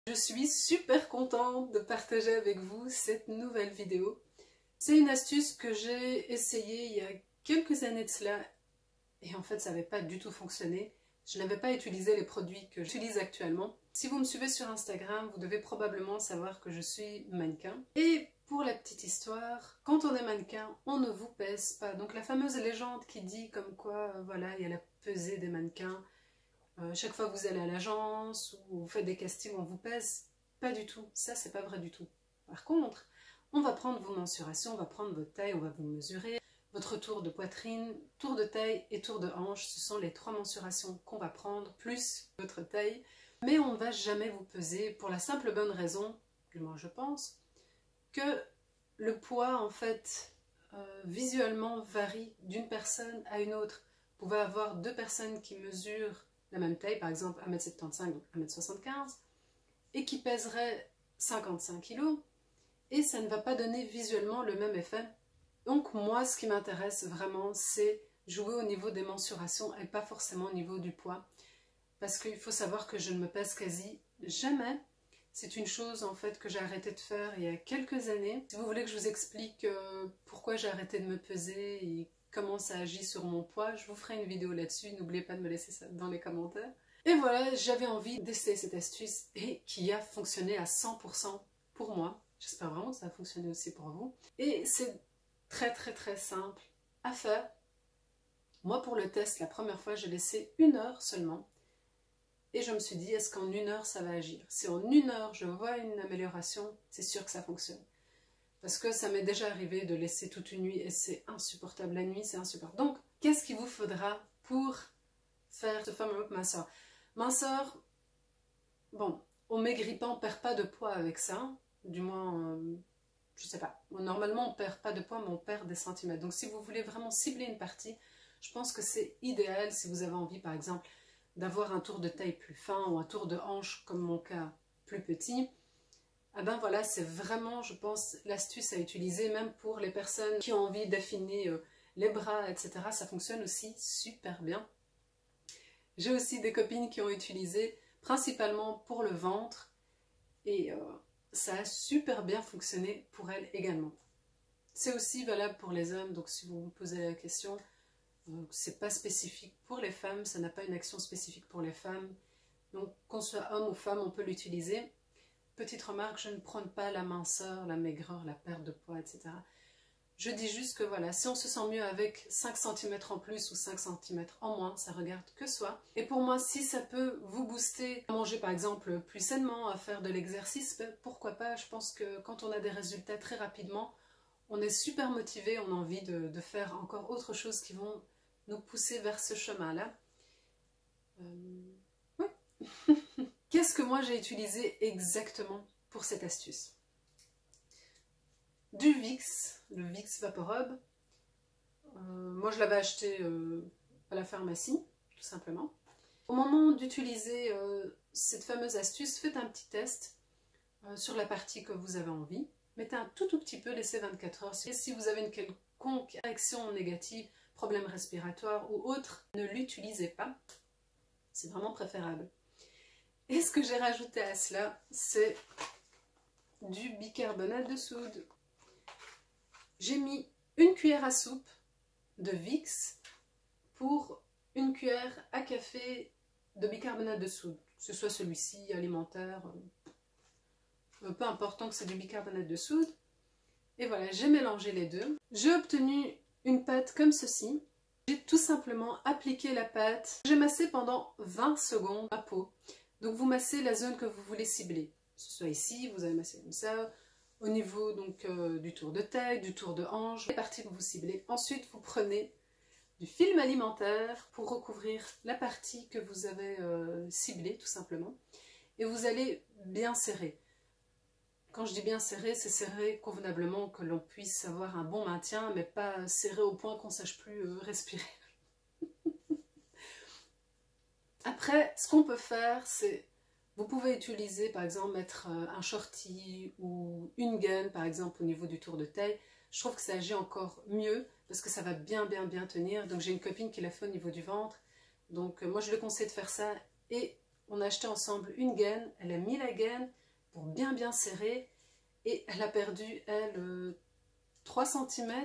Je suis super contente de partager avec vous cette nouvelle vidéo. C'est une astuce que j'ai essayée il y a quelques années de cela et en fait ça n'avait pas du tout fonctionné. Je n'avais pas utilisé les produits que j'utilise actuellement. Si vous me suivez sur Instagram, vous devez probablement savoir que je suis mannequin. Et pour la petite histoire, quand on est mannequin, on ne vous pèse pas. Donc la fameuse légende qui dit comme quoi, voilà, il y a la pesée des mannequins. Chaque fois que vous allez à l'agence ou vous faites des castings, on vous pèse. Pas du tout. Ça, c'est pas vrai du tout. Par contre, on va prendre vos mensurations, on va prendre votre taille, on va vous mesurer. Votre tour de poitrine, tour de taille et tour de hanche, ce sont les 3 mensurations qu'on va prendre, plus votre taille. Mais on ne va jamais vous peser pour la simple bonne raison, du moins je pense, que le poids, en fait, visuellement varie d'une personne à une autre. Vous pouvez avoir 2 personnes qui mesurent la même taille, par exemple 1m75 ou 1m75, et qui pèseraient 55 kg, et ça ne va pas donner visuellement le même effet. Donc moi, ce qui m'intéresse vraiment, c'est jouer au niveau des mensurations et pas forcément au niveau du poids. Parce qu'il faut savoir que je ne me pèse quasi jamais. C'est une chose en fait que j'ai arrêté de faire il y a quelques années. Si vous voulez que je vous explique pourquoi j'ai arrêté de me peser et comment ça agit sur mon poids, je vous ferai une vidéo là-dessus. N'oubliez pas de me laisser ça dans les commentaires. Et voilà, j'avais envie d'essayer cette astuce et qui a fonctionné à 100% pour moi. J'espère vraiment que ça a fonctionné aussi pour vous. Et c'est très simple à faire. Moi pour le test, la première fois, j'ai laissé 1 heure seulement. Et je me suis dit, est-ce qu'en 1 heure ça va agir? Si en 1 heure je vois une amélioration, c'est sûr que ça fonctionne. Parce que ça m'est déjà arrivé de laisser toute une nuit et c'est insupportable. La nuit, c'est insupportable. Donc, qu'est-ce qu'il vous faudra pour faire ce fameux minceur? Minceur, bon, on maigrit pas, on perd pas de poids avec ça. Du moins, je sais pas. Normalement, on perd pas de poids, mais on perd des centimètres. Donc, si vous voulez vraiment cibler une partie, je pense que c'est idéal si vous avez envie, par exemple, d'avoir un tour de taille plus fin ou un tour de hanche, comme mon cas, plus petit. Ah ben voilà, c'est vraiment, je pense, l'astuce à utiliser, même pour les personnes qui ont envie d'affiner les bras, etc. Ça fonctionne aussi super bien. J'ai aussi des copines qui ont utilisé principalement pour le ventre et ça a super bien fonctionné pour elles également. C'est aussi valable pour les hommes, donc si vous vous posez la question, c'est pas spécifique pour les femmes, ça n'a pas une action spécifique pour les femmes. Donc qu'on soit homme ou femme, on peut l'utiliser. Petite remarque, je ne prône pas la minceur, la maigreur, la perte de poids, etc. Je dis juste que voilà, si on se sent mieux avec 5 cm en plus ou 5 cm en moins, ça regarde que soi. Et pour moi, si ça peut vous booster à manger par exemple plus sainement, à faire de l'exercice, ben, pourquoi pas? Je pense que quand on a des résultats très rapidement, on est super motivé, on a envie de faire encore autre chose qui vont nous pousser vers ce chemin-là. Oui. Qu'est-ce que moi j'ai utilisé exactement pour cette astuce? Du Vicks, le Vicks VapoRub. Moi je l'avais acheté à la pharmacie, tout simplement. Au moment d'utiliser cette fameuse astuce, faites un petit test sur la partie que vous avez envie. Mettez un tout petit peu, laissez 24 heures. Et si vous avez une quelconque réaction négative, problème respiratoire ou autre, ne l'utilisez pas. C'est vraiment préférable. Et ce que j'ai rajouté à cela, c'est du bicarbonate de soude. J'ai mis 1 cuillère à soupe de Vicks pour 1 cuillère à café de bicarbonate de soude. Que ce soit celui-ci, alimentaire, peu importe, tant que c'est du bicarbonate de soude. Et voilà, j'ai mélangé les deux. J'ai obtenu une pâte comme ceci. J'ai tout simplement appliqué la pâte. J'ai massé pendant 20 secondes ma peau. Donc vous massez la zone que vous voulez cibler. Que ce soit ici, vous allez masser comme ça. Au niveau donc du tour de taille, du tour de hanche, les parties que vous ciblez. Ensuite, vous prenez du film alimentaire pour recouvrir la partie que vous avez ciblée, tout simplement. Et vous allez bien serrer. Quand je dis bien serré, c'est serré convenablement, que l'on puisse avoir un bon maintien, mais pas serré au point qu'on ne sache plus respirer. Après, ce qu'on peut faire, c'est, vous pouvez utiliser, par exemple, mettre un shorty ou une gaine, par exemple, au niveau du tour de taille. Je trouve que ça agit encore mieux, parce que ça va bien tenir. Donc j'ai une copine qui l'a fait au niveau du ventre. Donc moi, je lui conseille de faire ça. Et On a acheté ensemble une gaine, elle a mis la gaine pour bien serrer et elle a perdu, elle, 3 cm.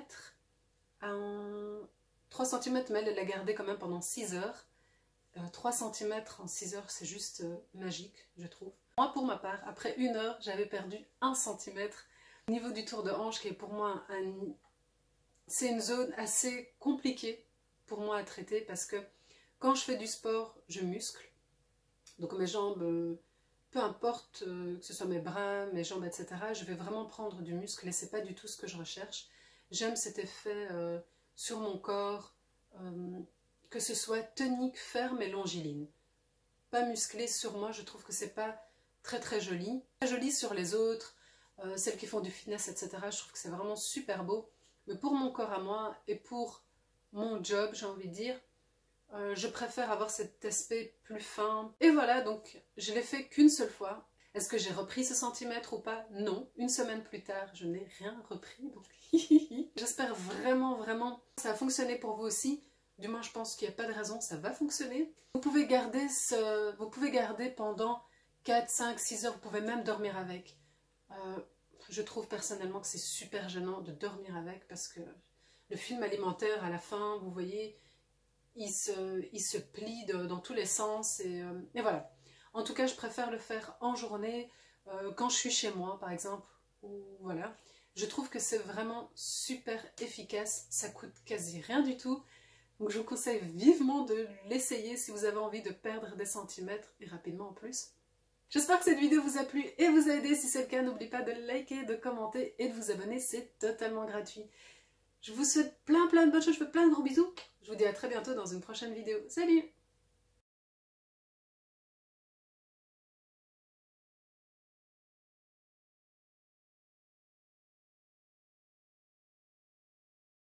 3 cm, mais elle l'a gardé quand même pendant 6 heures. 3 cm en 6 heures, c'est juste magique, je trouve. Moi, pour ma part, après 1 heure, j'avais perdu 1 cm. Au niveau du tour de hanche, qui est pour moi c'est une zone assez compliquée pour moi à traiter parce que quand je fais du sport, je muscle. Donc mes jambes, peu importe que ce soit mes bras, mes jambes, etc., je vais vraiment prendre du muscle et c'est pas du tout ce que je recherche. J'aime cet effet sur mon corps, que ce soit tonique, ferme et longiligne. Pas musclé sur moi, je trouve que c'est pas très joli. Très joli sur les autres, celles qui font du fitness, etc. Je trouve que c'est vraiment super beau. Mais pour mon corps à moi et pour mon job, j'ai envie de dire, je préfère avoir cet aspect plus fin. Et voilà, donc je l'ai fait qu'une seule fois. Est-ce que j'ai repris ce centimètre ou pas? Non. 1 semaine plus tard, je n'ai rien repris. Donc j'espère vraiment que ça a fonctionné pour vous aussi. Du moins, je pense qu'il n'y a pas de raison, ça va fonctionner. Vous pouvez garder pendant 4, 5, 6 heures. Vous pouvez même dormir avec. Je trouve personnellement que c'est super gênant de dormir avec parce que le film alimentaire, à la fin, vous voyez, il se plie dans tous les sens et voilà. En tout cas, je préfère le faire en journée, quand je suis chez moi, par exemple. Ou, voilà. Je trouve que c'est vraiment super efficace. Ça coûte quasi rien du tout. Donc je vous conseille vivement de l'essayer si vous avez envie de perdre des centimètres et rapidement en plus. J'espère que cette vidéo vous a plu et vous a aidé. Si c'est le cas, n'oubliez pas de liker, de commenter et de vous abonner. C'est totalement gratuit. Je vous souhaite plein de bonnes choses. Je vous fais plein de gros bisous. Je vous dis à très bientôt dans une prochaine vidéo. Salut!